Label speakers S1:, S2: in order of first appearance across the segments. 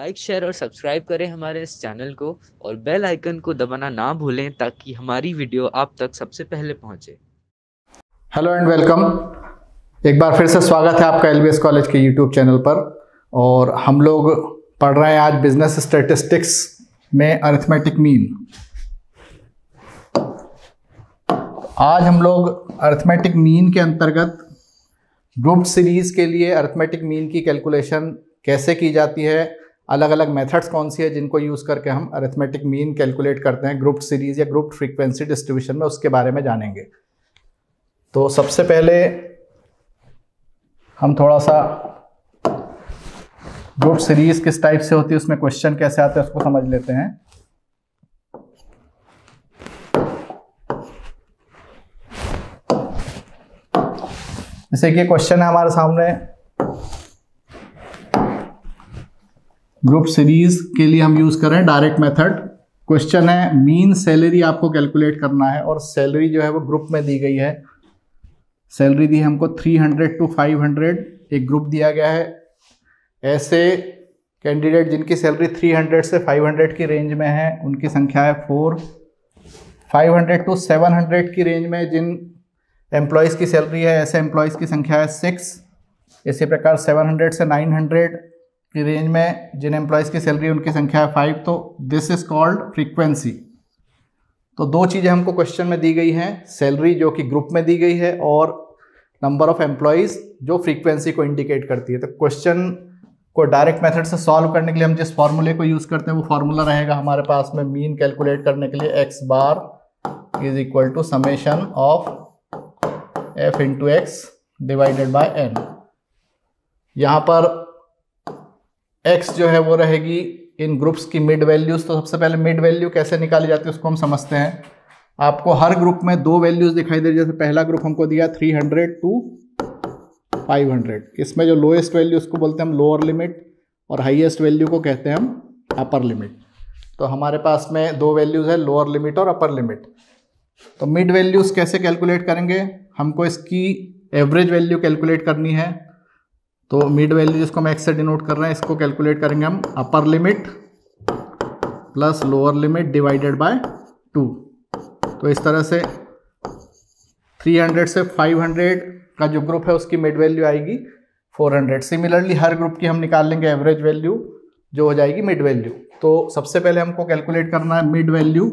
S1: Like share और subscribe करें हमारे इस चैनल को और बेल आइकन को दबाना ना भूलें ताकि हमारी वीडियो आप तक सबसे पहले पहुंचे।
S2: Hello and welcome. एक बार फिर से स्वागत है आपका एलबीएस कॉलेज के यूट्यूब चैनल पर। और हम लोग पढ़ रहे हैं आज बिजनेस स्टैटिस्टिक्स में अरिथमेटिक मीन। आज हम लोग अरिथमेटिक मीन के अंतर्गत ग्रुप सीरीज के लिए अरिथमेटिक मीन की कैलकुलेशन कैसे की जाती है, अलग अलग मेथड्स कौन सी है जिनको यूज़ करके हम अरिथमेटिक मीन कैलकुलेट करते हैं ग्रुप सीरीज या ग्रुप फ्रीक्वेंसी डिस्ट्रीब्यूशन में, उसके बारे में जानेंगे। तो सबसे पहले हम थोड़ा सा ग्रुप सीरीज किस टाइप से होती है, उसमें क्वेश्चन कैसे आते हैं उसको समझ लेते हैं। जैसे कि क्वेश्चन है हमारे सामने, ग्रुप सीरीज के लिए हम यूज कर रहे हैं डायरेक्ट मेथड। क्वेश्चन है मीन सैलरी आपको कैलकुलेट करना है और सैलरी जो है वो ग्रुप में दी गई है। सैलरी दी है हमको 300 to 500, एक ग्रुप दिया गया है। ऐसे कैंडिडेट जिनकी सैलरी 300 से 500 की रेंज में है उनकी संख्या है 4। 500 to 700 की रेंज में जिन एम्प्लॉयज़ की सैलरी है, ऐसे एम्प्लॉयज़ की संख्या है 6। इसी प्रकार 700 से 900 की रेंज में जिन एम्प्लॉयज़ की सैलरी है उनकी संख्या है 5। तो दिस इज कॉल्ड फ्रीक्वेंसी। तो दो चीज़ें हमको क्वेश्चन में दी गई हैं, सैलरी जो कि ग्रुप में दी गई है और नंबर ऑफ एम्प्लॉयज़ जो फ्रीक्वेंसी को इंडिकेट करती है। तो क्वेश्चन को डायरेक्ट मेथड से सॉल्व करने के लिए हम जिस फॉर्मूले को यूज़ करते हैं वो फॉर्मूला रहेगा हमारे पास में मीन कैलकुलेट करने के लिए, X bar is equal to summation of f into X divided by n। यहाँ पर x जो है वो रहेगी इन ग्रुप्स की मिड वैल्यूज़। तो सबसे पहले मिड वैल्यू कैसे निकाली जाती है उसको हम समझते हैं। आपको हर ग्रुप में दो वैल्यूज़ दिखाई दे रही है। जैसे पहला ग्रुप हमको दिया 300 to 500, इसमें जो लोएस्ट वैल्यू उसको बोलते हैं हम लोअर लिमिट और हाईएस्ट वैल्यू को कहते हैं हम अपर लिमिट। तो हमारे पास में दो वैल्यूज़ है, लोअर लिमिट और अपर लिमिट। तो मिड वैल्यूज़ कैसे कैलकुलेट करेंगे, हमको इसकी एवरेज वैल्यू कैलकुलेट करनी है। तो मिड वैल्यू जिसको हम एक्स से डिनोट कर रहे हैं, इसको कैलकुलेट करेंगे हम upper limit plus lower limit divided by 2। तो इस तरह से 300 से 500 का जो ग्रुप है उसकी मिड वैल्यू आएगी 400। सिमिलरली हर ग्रुप की हम निकाल लेंगे एवरेज वैल्यू जो हो जाएगी मिड वैल्यू। तो सबसे पहले हमको कैलकुलेट करना है मिड वैल्यू।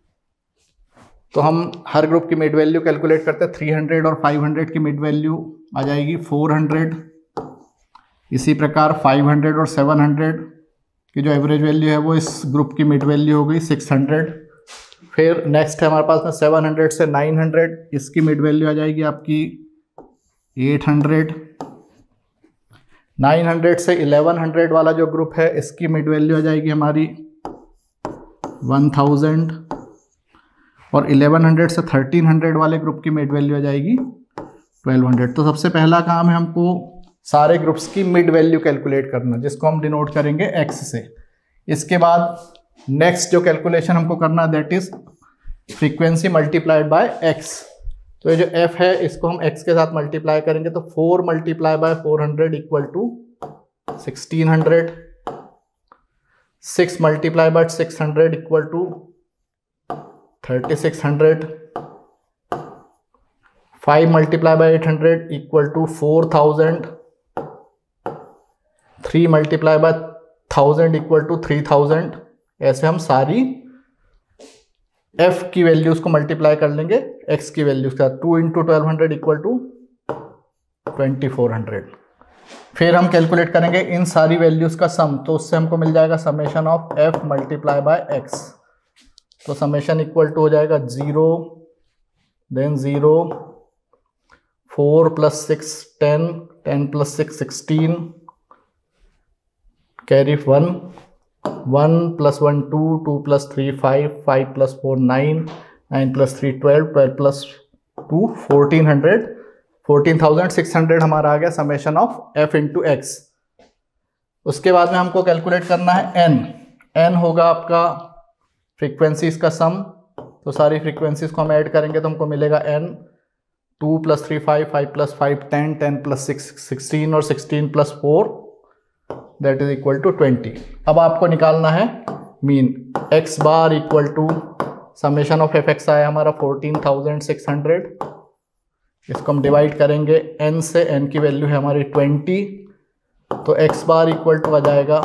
S2: तो हम हर ग्रुप की मिड वैल्यू कैलकुलेट करते हैं। 300 और 500 की मिड वैल्यू आ जाएगी 400। इसी प्रकार 500 और 700 की जो एवरेज वैल्यू है वो इस ग्रुप की मिड वैल्यू हो गई 600। फिर नेक्स्ट है हमारे पास में 700 से 900, इसकी मिड वैल्यू आ जाएगी आपकी 800। 900 से 1100 वाला जो ग्रुप है इसकी मिड वैल्यू आ जाएगी हमारी 1000। और 1100 से 1300 वाले ग्रुप की मिड वैल्यू आ जाएगी 1200। तो सबसे पहला काम है हमको सारे ग्रुप्स की मिड वैल्यू कैलकुलेट करना, जिसको हम डिनोट करेंगे x से। इसके बाद नेक्स्ट जो कैलकुलेशन हमको करना that is frequency multiplied by x। तो ये जो f है इसको हम x के साथ मल्टीप्लाई करेंगे। तो 4 multiply by 400 equal to 1600। 6 multiply by 600 equal to 3600। 5 multiply by 800 equal to 4000। 3 multiply by 1000 equal to 3000। ऐसे हम सारी f की वैल्यूज को मल्टीप्लाई कर लेंगे x की वैल्यूज का। 2 इंटू 1200 इक्वल टू 2400। फिर हम कैलकुलेट करेंगे इन सारी वैल्यूज का सम। तो उससे हमको मिल जाएगा summation of f multiply by x। तो समेशन इक्वल टू हो जाएगा 0 then 0 4 plus 6 10 10 plus 6 16 carry 1 1 plus 1 2 2 plus 3 5 5 plus 4 9 9 plus 3 12 12 plus 2 1400। 14600 हमारा आ गया summation of f into X. उसके बाद में हमको कैलकुलेट करना है n। n होगा आपका फ्रीक्वेंसीज का सम। तो सारी फ्रीक्वेंसीज को हम ऐड करेंगे तो हमको मिलेगा n। 2 प्लस 3 5 5 प्लस 5 10 10 प्लस 6 16 और 16 plus 4 that is equal to 20। अब आपको निकालना है mean. x bar equal to summation of F X आया हमारा 14,600। इसको हम डिवाइड करेंगे n से, n की वैल्यू है हमारी 20, तो x बार इक्वल टू आ जाएगा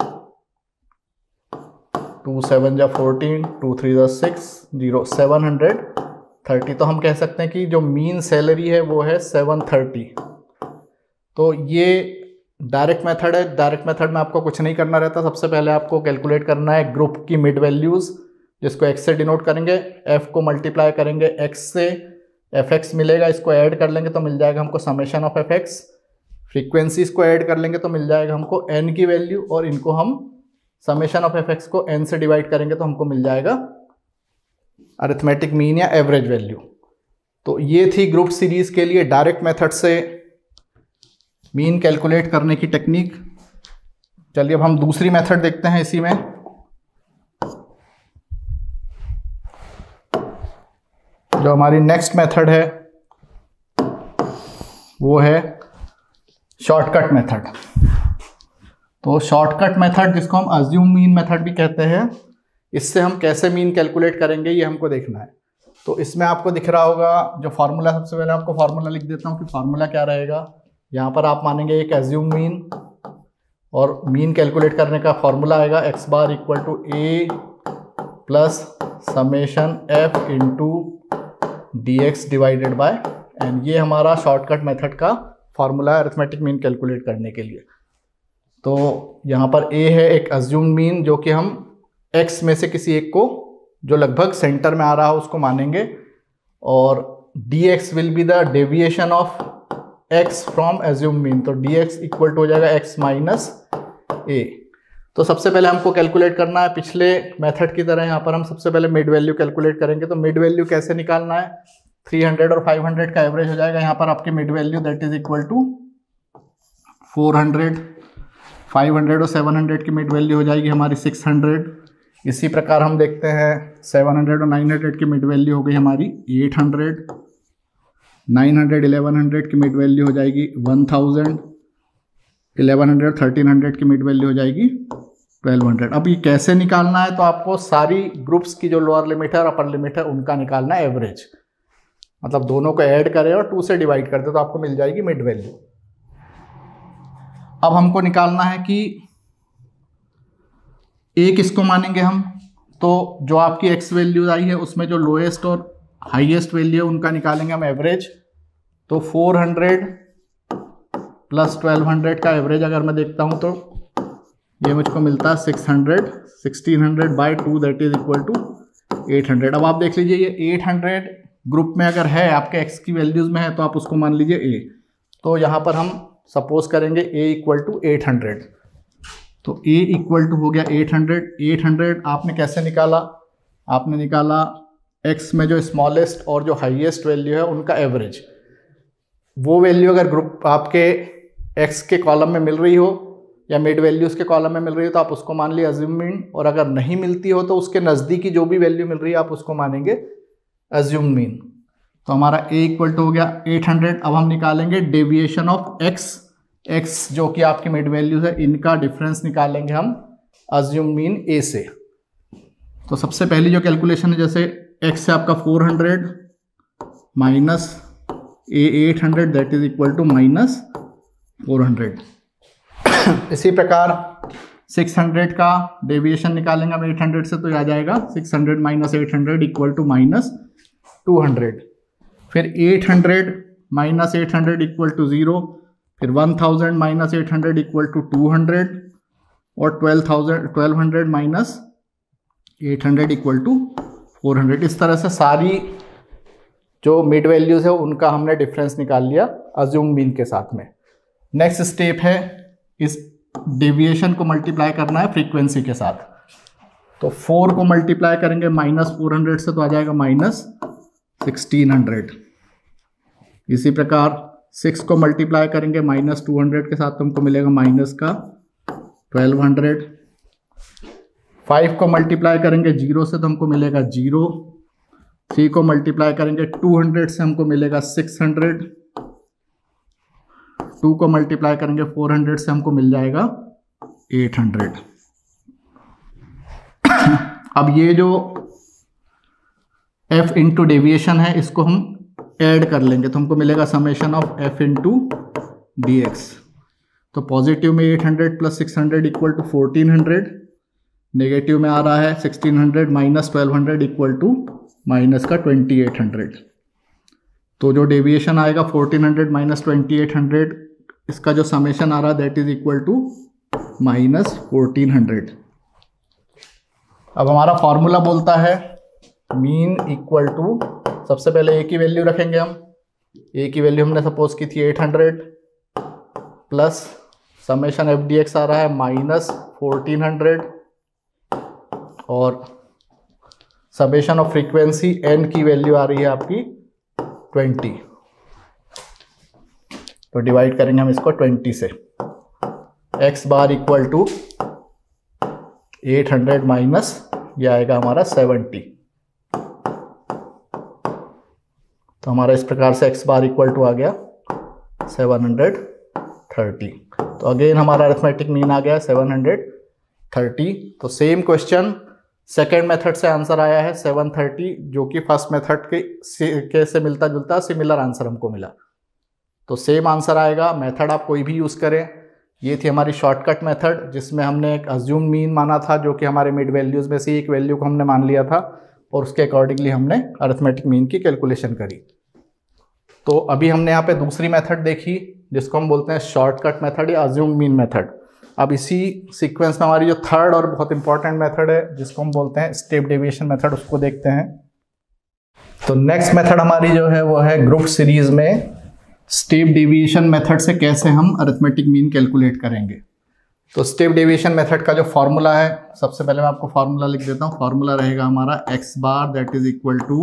S2: 2 7 जा 14, 2 3 जा 6, 0 730। तो हम कह सकते हैं कि जो मीन सैलरी है वो है 730। तो ये डायरेक्ट मेथड है। डायरेक्ट मेथड में आपको कुछ नहीं करना रहता। सबसे पहले आपको कैलकुलेट करना है ग्रुप की मिड वैल्यूज़, जिसको x से डिनोट करेंगे, f को मल्टीप्लाई करेंगे x से, fx मिलेगा, इसको ऐड कर लेंगे तो मिल जाएगा हमको समेशन ऑफ fx। फ्रीक्वेंसीज को ऐड कर लेंगे तो मिल जाएगा हमको n की वैल्यू, और इनको हम समेशन ऑफ fx को n से डिवाइड करेंगे तो हमको मिल जाएगा अरिथमेटिक मीन या एवरेज वैल्यू। तो ये थी ग्रुप सीरीज के लिए डायरेक्ट मेथड से मीन कैलकुलेट करने की टेक्निक। चलिए अब हम दूसरी मेथड देखते हैं इसी में। जो हमारी नेक्स्ट मेथड है वो है शॉर्टकट मेथड। तो शॉर्टकट मेथड, जिसको हम अज्यूम मीन मेथड भी कहते हैं, इससे हम कैसे मीन कैलकुलेट करेंगे ये हमको देखना है। तो इसमें आपको दिख रहा होगा जो फार्मूला, सबसे पहले आपको फार्मूला लिख देता हूँ कि फार्मूला क्या रहेगा। यहाँ पर आप मानेंगे एक एज्यूम मीन, और मीन कैलकुलेट करने का फार्मूला आएगा x bar equal to a plus summation f into dx divided by n। ये हमारा शॉर्टकट मेथड का फार्मूला है अरिथमेटिक मीन कैलकुलेट करने के लिए। तो यहाँ पर a है एक अज्यूम मीन, जो कि हम x में से किसी एक को जो लगभग सेंटर में आ रहा है उसको मानेंगे, और dx will be the deviation of x from assume mean. तो dx इक्वल टू हो जाएगा x माइनस a। तो सबसे पहले हमको कैलकुलेट करना है पिछले मेथड की तरह। यहाँ पर हम सबसे पहले मिड वैल्यू कैलकुलेट करेंगे। तो मिड वैल्यू कैसे निकालना है, 300 और 500 का एवरेज हो जाएगा। यहाँ पर आपकी mid value that is equal to 400, 500 और 700 की मिड वैल्यू हो जाएगी हमारी 600। इसी प्रकार हम देखते हैं 700 और 900 की मिड वैल्यू हो गई हमारी 800, 900 1100 की मिड वैल्यू हो जाएगी 1000, 1100 1300 की मिड वैल्यू हो जाएगी 1200। अब ये कैसे निकालना है, तो आपको सारी ग्रुप्स की जो लोअर लिमिट है और अपर लिमिट है उनका निकालना है एवरेज। मतलब दोनों को ऐड करें और 2 से डिवाइड कर दे तो आपको मिल जाएगी मिड वैल्यू। अब हमको निकालना है कि a किसको मानेंगे हम। तो जो आपकी x वैल्यू आई है उसमें जो लोएस्ट और हाईएस्ट वैल्यू है उनका निकालेंगे हम एवरेज। तो 400 प्लस 1200 का एवरेज अगर मैं देखता हूं तो ये मुझको मिलता है 600, 1600 by 2 that is equal to 800। अब आप देख लीजिए ये 800 ग्रुप में अगर है आपके x की वैल्यूज में है तो आप उसको मान लीजिए a। तो यहाँ पर हम सपोज करेंगे a इक्वल टू 800। तो a इक्वल टू हो गया 800। 800 आपने कैसे निकाला, आपने निकाला x में जो स्मॉलेस्ट और जो हाईएस्ट वैल्यू है उनका एवरेज। वो वैल्यू अगर ग्रुप आपके x के कॉलम में मिल रही हो या मिड वैल्यूज के कॉलम में मिल रही हो तो आप उसको मान लिया अज्यूम मीन, और अगर नहीं मिलती हो तो उसके नज़दीकी जो भी वैल्यू मिल रही है आप उसको मानेंगे अज्यूम मीन। तो हमारा a इक्वल टू हो गया 800। अब हम निकालेंगे डेविएशन ऑफ x जो कि आपकी मिड वैल्यूज है, इनका डिफरेंस निकालेंगे हम अज्यूम मीन a से। तो सबसे पहली जो कैलकुलेशन है, जैसे x है आपका 400 minus a 800 that is equal to minus 400। इसी प्रकार 600 का डेविएशन निकालेंगे हम 800 से, तो आ जाएगा 600 माइनस 800 इक्वल टू माइनस 200। फिर 800 माइनस 800 इक्वल टू 0, फिर 1000 माइनस 800 इक्वल टू 200, और 1200 माइनस 800 इक्वल टू 400। इस तरह से सारी जो मिड वैल्यूज है उनका हमने डिफरेंस निकाल लिया अज्यूम मीन के साथ में। नेक्स्ट स्टेप है इस डेविएशन को मल्टीप्लाई करना है फ्रीक्वेंसी के साथ। तो 4 को मल्टीप्लाई करेंगे माइनस 400 से तो आ जाएगा माइनस 1600। इसी प्रकार 6 को मल्टीप्लाई करेंगे माइनस 200 के साथ तो हमको मिलेगा माइनस का 1200। 5 को मल्टीप्लाई करेंगे 0 से तो हमको मिलेगा 0। 3 को मल्टीप्लाई करेंगे 200 से हमको मिलेगा 600। 2 को मल्टीप्लाई करेंगे 400 से हमको मिल जाएगा 800। अब ये जो f इंटू डेविएशन है इसको हम ऐड कर लेंगे तो हमको मिलेगा summation of f into D X. तो पॉजिटिव में 800 प्लस 600 इक्वल टू 1400, नेगेटिव में आ रहा है 1600 माइनस 1200 इक्वल टू माइनस का 2800। तो जो डेविएशन आएगा 1400 माइनस 2800, इसका जो समेशन आ रहा है that is equal to minus 1400। अब हमारा फॉर्मूला बोलता है मीन इक्वल टू, सबसे पहले ए की वैल्यू रखेंगे हम। ए की वैल्यू हमने सपोज की थी 800 plus summation F D X आ रहा है माइनस 1400 और समेशन ऑफ फ्रीक्वेंसी एन की वैल्यू आ रही है आपकी 20। तो डिवाइड करेंगे हम इसको 20 से। X bar equal to 800 minus ये आएगा हमारा 70। तो हमारा इस प्रकार से एक्स बार इक्वल टू आ गया 730। तो अगेन हमारा अरिथमेटिक मीन आ गया 730। तो सेम क्वेश्चन सेकेंड मेथड से आंसर आया है 730, जो कि फर्स्ट मेथड के से मिलता जुलता सिमिलर आंसर हमको मिला। तो सेम आंसर आएगा। मेथड आप कोई भी यूज़ करें। ये थी हमारी शॉर्टकट मेथड जिसमें हमने एक अज्यूम मीन माना था, जो कि हमारे मिड वैल्यूज़ में से एक वैल्यू को हमने मान लिया था और उसके अकॉर्डिंगली हमने अरिथमेटिक मीन की कैलकुलेशन करी। तो अभी हमने यहाँ पे दूसरी मेथड देखी जिसको हम बोलते हैं शॉर्टकट मेथड या अज्यूम मीन मेथड। अब इसी सीक्वेंस में हमारी जो थर्ड और बहुत इंपॉर्टेंट मेथड है जिसको हम बोलते हैं स्टेप डेविएशन मेथड, उसको देखते हैं। तो नेक्स्ट मेथड हमारी जो है वो है ग्रुप सीरीज में स्टेप डेविएशन मेथड से कैसे हम अरिथमेटिक मीन कैलकुलेट करेंगे। तो स्टेप डेविएशन मेथड का जो फॉर्मूला है, सबसे पहले मैं आपको फॉर्मूला लिख देता हूँ। फॉर्मूला रहेगा हमारा X bar that is equal to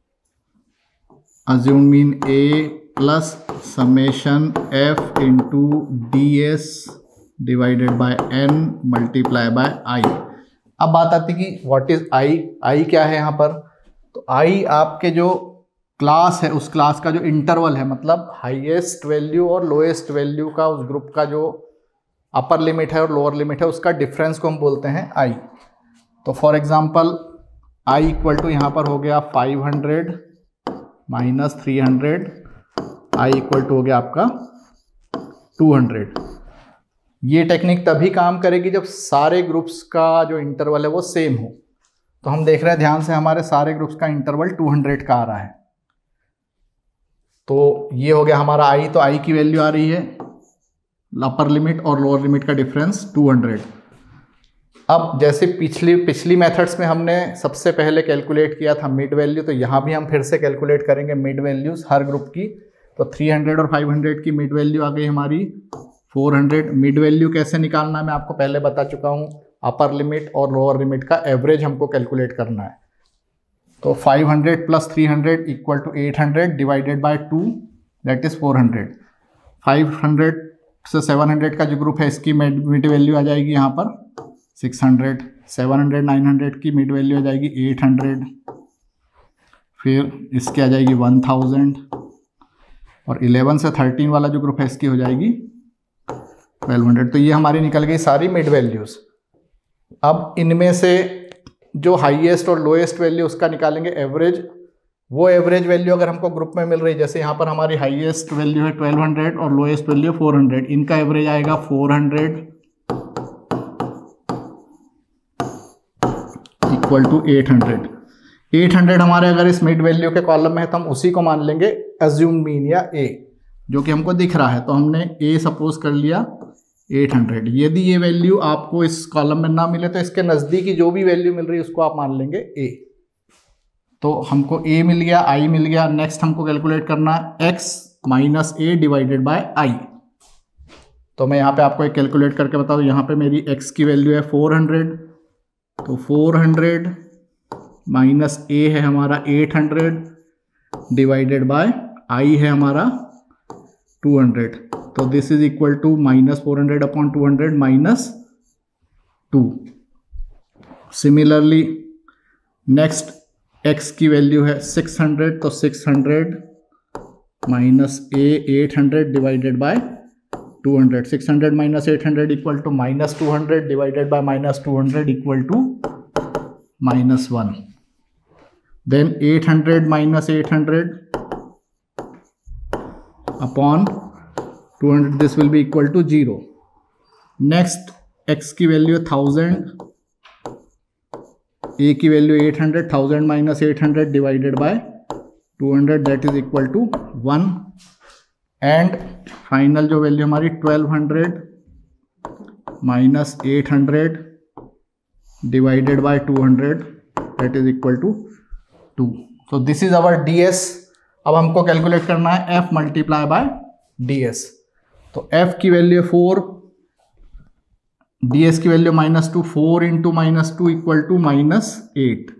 S2: assume mean A plus summation F into D S divided by N multiply by I. अब बात आती है कि व्हाट इज आई। आई क्या है यहाँ पर? तो आई आपके जो क्लास है उस क्लास का जो इंटरवल है, मतलब हाईएस्ट वैल्यू और लोएस्ट वैल्यू का उस ग्रुप का जो अपर लिमिट है और लोअर लिमिट है उसका डिफरेंस को हम बोलते हैं आई। तो for example I equal to यहाँ पर हो गया 500 माइनस 300, आई इक्वल टू हो गया आपका 200। ये टेक्निक तभी काम करेगी जब सारे ग्रुप्स का जो इंटरवल है वो सेम हो। तो हम देख रहे हैं ध्यान से, हमारे सारे ग्रुप्स का इंटरवल 200 का आ रहा है। तो ये हो गया हमारा आई। तो आई की वैल्यू आ रही है अपर लिमिट और लोअर लिमिट का डिफरेंस 200। अब जैसे पिछली मेथड्स में हमने सबसे पहले कैलकुलेट किया था मिड वैल्यू, तो यहाँ भी हम फिर से कैलकुलेट करेंगे मिड वैल्यूज हर ग्रुप की। तो 300 और 500 की मिड वैल्यू आ गई हमारी 400। मिड वैल्यू कैसे निकालना है मैं आपको पहले बता चुका हूँ। अपर लिमिट और लोअर लिमिट का एवरेज हमको कैलकुलेट करना है। तो 500 plus 300 equal to 800 divided by 2 that is 400। 500 से 700 का जो ग्रुप है इसकी मिड वैल्यू आ जाएगी यहाँ पर 600। 700 900 की मिड वैल्यू आ जाएगी 800। फिर इसकी आ जाएगी 1000 और 11 से 13 वाला जो ग्रुप है इसकी हो जाएगी 1200। तो ये हमारी निकल गई सारी मिड वैल्यूज़। अब इनमें से जो हाईएस्ट और लोएस्ट वैल्यू उसका निकालेंगे एवरेज। वो एवरेज वैल्यू अगर हमको ग्रुप में मिल रही है, जैसे यहाँ पर हमारी हाईएस्ट वैल्यू है 1200 और लोएस्ट वैल्यू 400, इनका एवरेज आएगा 400 इक्वल टू 800। 800 हमारे अगर इस मिड वैल्यू के कॉलम में है तो हम उसी को मान लेंगे अज्यूम मीन या ए, जो कि हमको दिख रहा है। तो हमने ए सपोज कर लिया 800। यदि ये वैल्यू आपको इस कॉलम में ना मिले तो इसके नज़दीकी जो भी वैल्यू मिल रही है उसको आप मान लेंगे ए। तो हमको ए मिल गया, आई मिल गया। नेक्स्ट हमको कैलकुलेट करना है X minus A divided by I. तो मैं यहाँ पे आपको एक कैलकुलेट करके बताऊँ। यहाँ पे मेरी एक्स की वैल्यू है 400, तो 400 माइनस ए है हमारा 800 डिवाइडेड बाय आई है हमारा 200। तो this is equal to minus 400 upon 200 minus 2। Similarly next x की वैल्यू है 600, तो 600 minus A 800 divided by 200. 600 minus 800 equal to minus 200 divided by minus 200 equal to minus 1. Then 800 minus 800 upon 200, this will be equal to 0. Next x की value 1000, a की value 800, 1000 minus 800 divided by 200 that is equal to 1. And final जो value हमारी 1200 minus 800 divided by 200 that is equal to 2. So this is our ds. अब हमको calculate करना है f multiply by ds. तो f की value 4, ds की value -2, 4 into -2 equal to -8,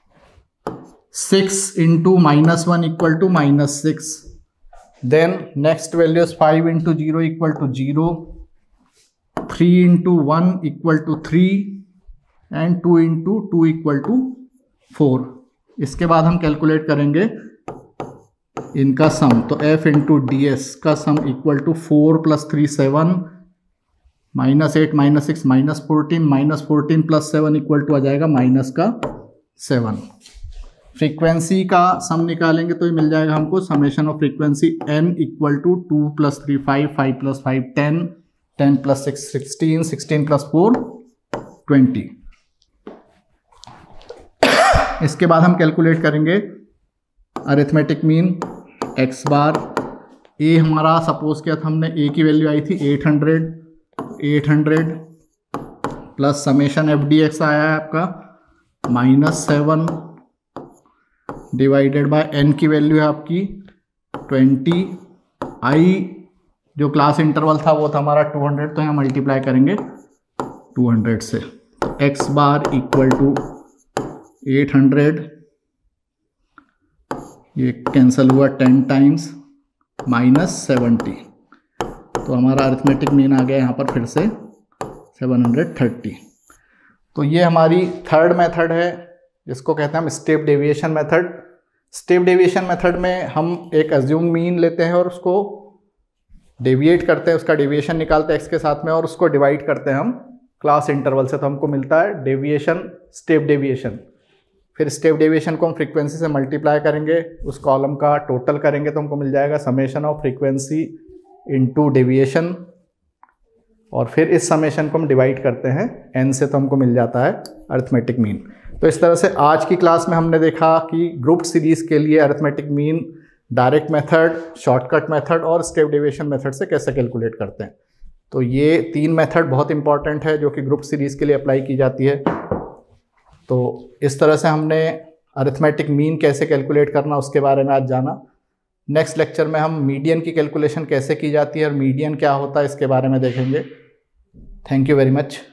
S2: 6 into -1 equal to -6. Then next value 5 into 0 equal to 0, 3 into 1 equal to 3 and 2 into 2 equal to 4. इसके बाद हम कैलकुलेट करेंगे इनका सम. तो f इंटू डी एस का sum equal to 4 + 3 7, -8 -6 -14, -14 + 7 equal to आ जाएगा -7. फ्रीक्वेंसी का सम निकालेंगे तो ये मिल जाएगा हमको summation of frequency n equal to 2 + 3 5, 5 + 5 10, 10 + 6 16, 16 + 4 20. इसके बाद हम कैलकुलेट करेंगे arithmetic mean x bar. a हमारा सपोज किया था हमने, a की वैल्यू आई थी 800 plus summation F D X आया है आपका -7 डिवाइडेड बाय n की वैल्यू है आपकी 20. i जो क्लास इंटरवल था वो था हमारा 200, तो यहाँ मल्टीप्लाई करेंगे 200 से. तो x बार इक्वल टू 800, ये कैंसिल हुआ 10 टाइम्स -70. तो हमारा अरिथमेटिक मीन आ गया यहाँ पर फिर से 730. तो ये हमारी थर्ड मेथड है जिसको कहते हैं हम step deviation method. Step deviation method में हम एक अज्यूम मीन लेते हैं और उसको डेविएट करते हैं, उसका डेविएशन निकालते हैं x के साथ में और उसको डिवाइड करते हैं हम क्लास इंटरवल से. तो हमको मिलता है डेविएशन, स्टेप डेविएशन. फिर स्टेप डेविएशन को हम फ्रीक्वेंसी से मल्टीप्लाई करेंगे, उस कॉलम का टोटल करेंगे तो हमको मिल जाएगा summation of frequency into deviation. और फिर इस समेशन को हम डिवाइड करते हैं n से, तो हमको मिल जाता है अरिथमेटिक मीन. तो इस तरह से आज की क्लास में हमने देखा कि ग्रुप सीरीज के लिए arithmetic mean direct method, shortcut method और स्टेप डेविएशन मेथड से कैसे कैलकुलेट करते हैं. तो ये 3 मेथड बहुत इंपॉर्टेंट है जो कि ग्रुप सीरीज के लिए अप्लाई की जाती है. तो इस तरह से हमने अरिथमेटिक मीन कैसे कैलकुलेट करना उसके बारे में आज जाना. नेक्स्ट लेक्चर में हम मीडियन की कैलकुलेशन कैसे की जाती है और मीडियन क्या होता है इसके बारे में देखेंगे. Thank you very much.